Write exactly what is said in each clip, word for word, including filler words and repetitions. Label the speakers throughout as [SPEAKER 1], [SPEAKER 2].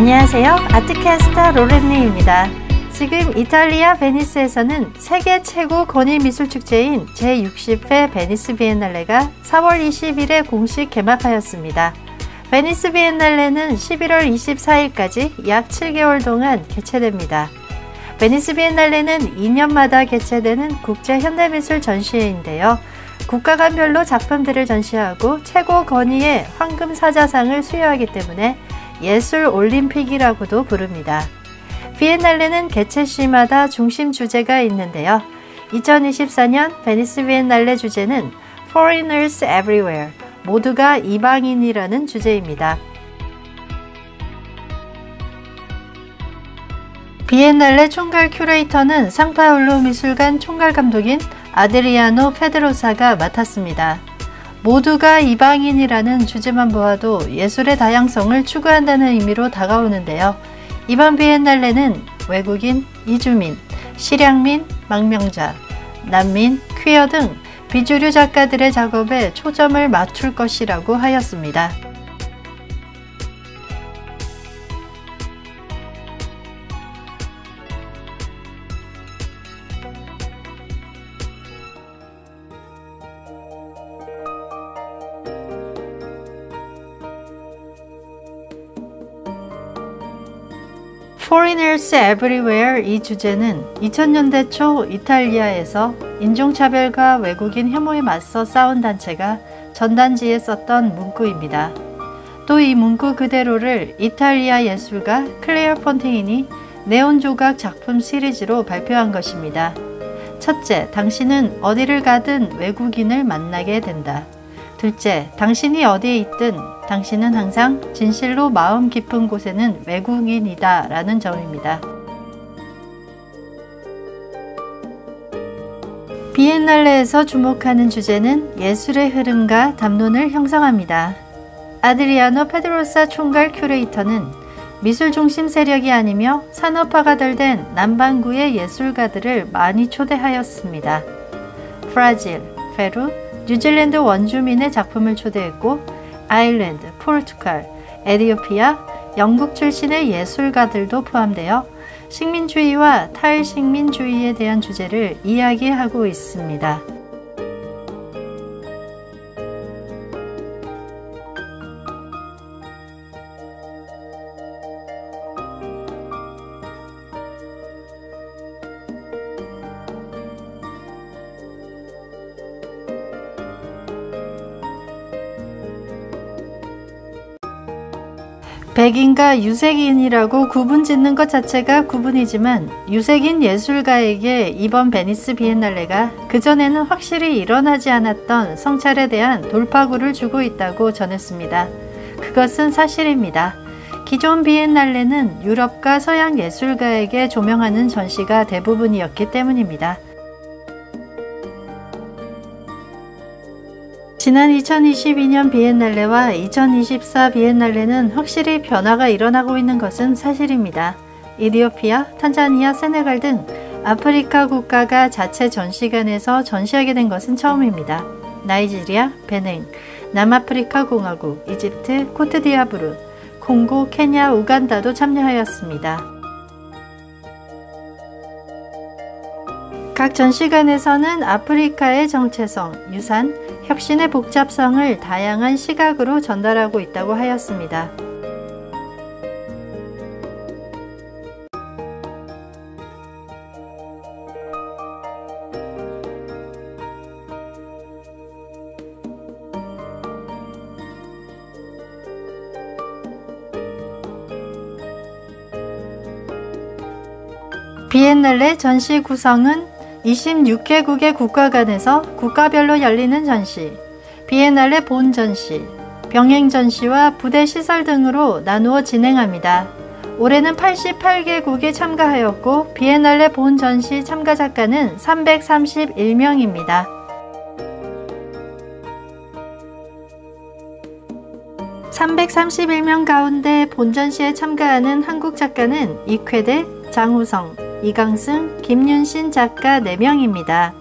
[SPEAKER 1] 안녕하세요. 아트캐스터 로렌니입니다. 지금 이탈리아 베니스에서는 세계 최고 권위미술축제인 제육십 회 베니스 비엔날레가 사월 이십일에 공식 개막하였습니다. 베니스 비엔날레는 십일월 이십사일까지 약 칠 개월 동안 개최됩니다. 베니스 비엔날레는 이 년마다 개최되는 국제 현대미술 전시회인데요. 국가 간별로 작품들을 전시하고 최고 권위의 황금 사자상을 수여하기 때문에 예술 올림픽이라고도 부릅니다. 비엔날레는 개최 시마다 중심 주제가 있는데요. 이천이십사 년 베니스 비엔날레 주제는 Foreigners Everywhere, 모두가 이방인이라는 주제입니다. 비엔날레 총괄 큐레이터는 상파울로 미술관 총괄 감독인 아드리아노 페드로사가 맡았습니다. 모두가 이방인이라는 주제만 보아도 예술의 다양성을 추구한다는 의미로 다가오는데요. 이번 비엔날레는 외국인, 이주민, 실향민, 망명자, 난민, 퀴어 등 비주류 작가들의 작업에 초점을 맞출 것이라고 하였습니다. Foreigners Everywhere 이 주제는 이천 년대 초 이탈리아에서 인종차별과 외국인 혐오에 맞서 싸운 단체가 전단지에 썼던 문구입니다. 또 이 문구 그대로를 이탈리아 예술가 클레어 폰테인이 네온 조각 작품 시리즈로 발표한 것입니다. 첫째, 당신은 어디를 가든 외국인을 만나게 된다. 둘째, 당신이 어디에 있든 당신은 항상 진실로 마음 깊은 곳에는 외국인이다 라는 점입니다. 비엔날레에서 주목하는 주제는 예술의 흐름과 담론을 형성합니다. 아드리아노 페드로사 총괄 큐레이터는 미술 중심 세력이 아니며 산업화가 덜 된 남반구의 예술가들을 많이 초대하였습니다. 브라질, 페루, 뉴질랜드 원주민의 작품을 초대했고 아일랜드, 포르투갈, 에티오피아, 영국 출신의 예술가들도 포함되어 식민주의와 탈식민주의에 대한 주제를 이야기하고 있습니다. 백인과 유색인이라고 구분 짓는 것 자체가 구분이지만 유색인 예술가에게 이번 베니스 비엔날레가 그전에는 확실히 일어나지 않았던 성찰에 대한 돌파구를 주고 있다고 전했습니다. 그것은 사실입니다. 기존 비엔날레는 유럽과 서양 예술가에게 조명하는 전시가 대부분이었기 때문입니다. 지난 이천이십이 년 비엔날레와 이천이십사 비엔날레는 확실히 변화가 일어나고 있는 것은 사실입니다. 이디오피아, 탄자니아, 세네갈 등 아프리카 국가가 자체 전시관에서 전시하게 된 것은 처음입니다. 나이지리아, 베냉, 남아프리카 공화국, 이집트, 코트디아부르, 콩고, 케냐, 우간다도 참여하였습니다. 각 전시관에서는 아프리카의 정체성, 유산, 혁신의 복잡성을 다양한 시각으로 전달하고 있다고 하였습니다. 비엔날레 전시 구성은 이십육 개국의 국가관에서 국가별로 열리는 전시, 비엔날레 본 전시, 병행 전시와 부대 시설 등으로 나누어 진행합니다. 올해는 팔십팔 개국이 참가하였고 비엔날레 본 전시 참가 작가는 삼백삼십일 명입니다. 삼백삼십일 명 가운데 본전시에 참가하는 한국 작가는 이쾌대, 장우성, 이강승, 김윤신 작가 네 명입니다.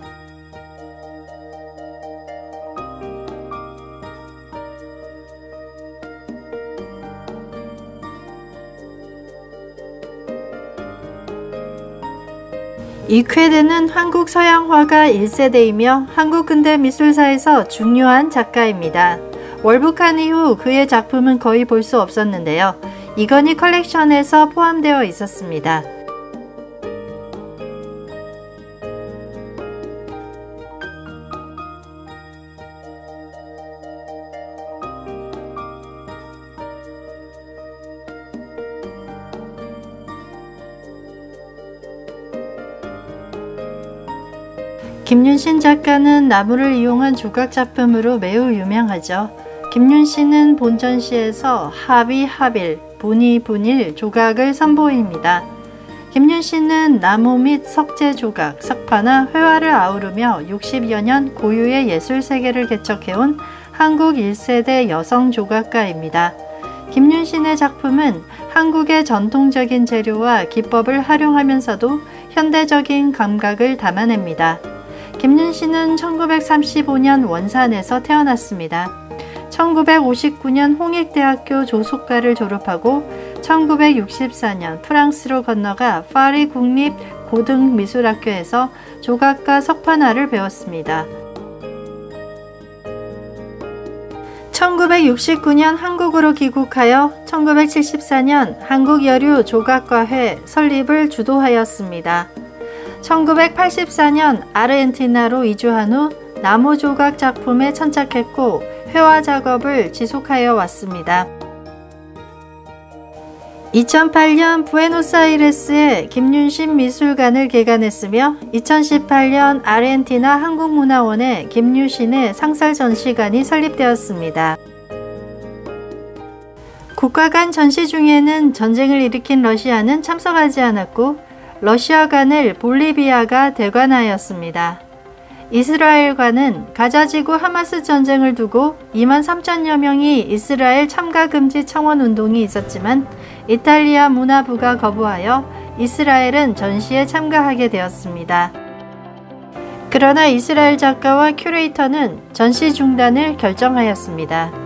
[SPEAKER 1] 이쾌대는 한국 서양화가 일 세대이며 한국 근대 미술사에서 중요한 작가입니다. 월북한 이후 그의 작품은 거의 볼 수 없었는데요. 이건희 컬렉션에서 포함되어 있었습니다. 김윤신 작가는 나무를 이용한 조각 작품으로 매우 유명하죠. 김윤신은 본전시에서 합이 합일, 분이 분일 조각을 선보입니다. 김윤신은 나무 및 석재 조각, 석파나 회화를 아우르며 육십여 년 고유의 예술 세계를 개척해온 한국 일 세대 여성 조각가입니다. 김윤신의 작품은 한국의 전통적인 재료와 기법을 활용하면서도 현대적인 감각을 담아냅니다. 김윤신은 천구백삼십오 년 원산에서 태어났습니다. 천구백오십구 년 홍익대학교 조속과를 졸업하고 천구백육십사 년 프랑스로 건너가 파리 국립고등미술학교에서 조각과 석판화를 배웠습니다. 천구백육십구 년 한국으로 귀국하여 천구백칠십사 년 한국여류조각과회 설립을 주도하였습니다. 천구백팔십사 년 아르헨티나로 이주한 후 나무 조각 작품에 천착했고 회화 작업을 지속하여 왔습니다. 이천팔 년 부에노스아이레스에 김윤신 미술관을 개관했으며 이천십팔 년 아르헨티나 한국문화원에 김윤신의 상설 전시관이 설립되었습니다. 국가 간 전시 중에는 전쟁을 일으킨 러시아는 참석하지 않았고 러시아관을 볼리비아가 대관하였습니다. 이스라엘과는 가자지구 하마스 전쟁을 두고 이만 삼천여 명이 이스라엘 참가 금지 청원 운동이 있었지만 이탈리아 문화부가 거부하여 이스라엘은 전시에 참가하게 되었습니다. 그러나 이스라엘 작가와 큐레이터는 전시 중단을 결정하였습니다.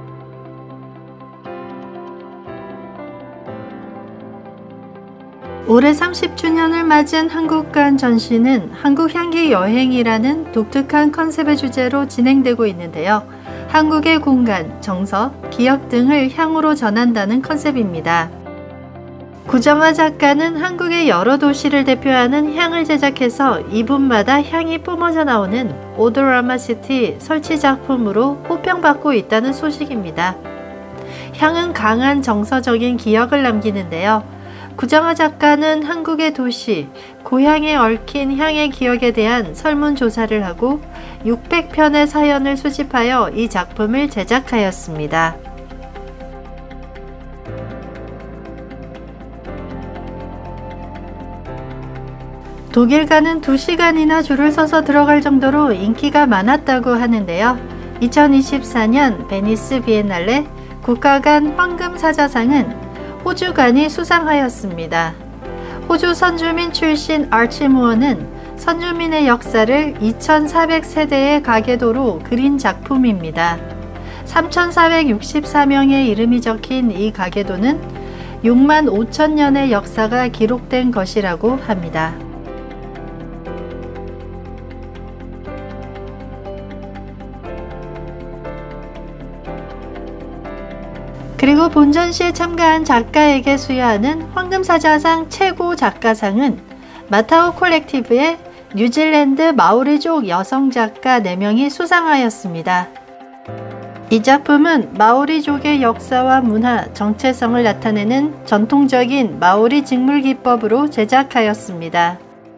[SPEAKER 1] 올해 삼십 주년을 맞은 한국관 전시는 한국향기 여행이라는 독특한 컨셉의 주제로 진행되고 있는데요. 한국의 공간, 정서, 기억 등을 향으로 전한다는 컨셉입니다. 구정화 작가는 한국의 여러 도시를 대표하는 향을 제작해서 이 분마다 향이 뿜어져 나오는 오도라마 시티 설치 작품으로 호평받고 있다는 소식입니다. 향은 강한 정서적인 기억을 남기는데요. 구정화 작가는 한국의 도시, 고향에 얽힌 향의 기억에 대한 설문조사를 하고 육백 편의 사연을 수집하여 이 작품을 제작하였습니다. 독일가는 두 시간이나 줄을 서서 들어갈 정도로 인기가 많았다고 하는데요. 이천이십사 년 베니스 비엔날레 국가간 황금사자상은 호주관이 수상하였습니다. 호주 선주민 출신 아치 무어는 선주민의 역사를 이천사백 세대의 가계도로 그린 작품입니다. 삼천사백육십사 명의 이름이 적힌 이 가계도는 육만 오천 년의 역사가 기록된 것이라고 합니다. 그리고 본전시에 참가한 작가에게 수여하는 황금사자상 최고 작가상은 마타오 콜렉티브의 뉴질랜드 마오리족 여성 작가 네 명이 수상하였습니다. 이 작품은 마오리족의 역사와 문화, 정체성을 나타내는 전통적인 마오리 직물 기법으로 제작하였습니다.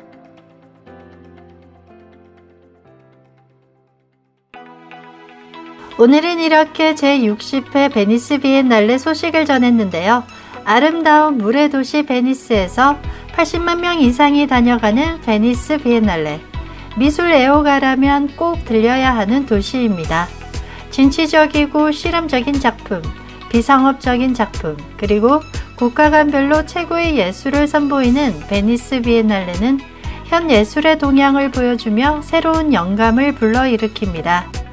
[SPEAKER 1] 오늘은 이렇게 제육십 회 베니스 비엔날레 소식을 전했는데요. 아름다운 물의 도시 베니스에서 팔십만 명 이상이 다녀가는 베니스 비엔날레. 미술 애호가라면 꼭 들려야 하는 도시입니다. 진취적이고 실험적인 작품, 비상업적인 작품, 그리고 국가간별로 최고의 예술을 선보이는 베니스 비엔날레는 현 예술의 동향을 보여주며 새로운 영감을 불러일으킵니다.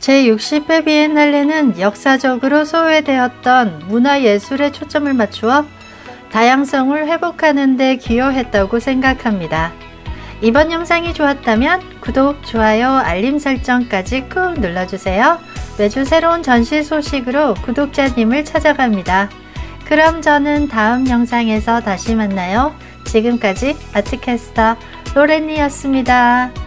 [SPEAKER 1] 제육십 회 비엔날레는 역사적으로 소외되었던 문화예술에 초점을 맞추어 다양성을 회복하는 데 기여했다고 생각합니다. 이번 영상이 좋았다면 구독, 좋아요, 알림 설정까지 꾹 눌러주세요. 매주 새로운 전시 소식으로 구독자님을 찾아갑니다. 그럼 저는 다음 영상에서 다시 만나요. 지금까지 아트캐스터 로렌니였습니다.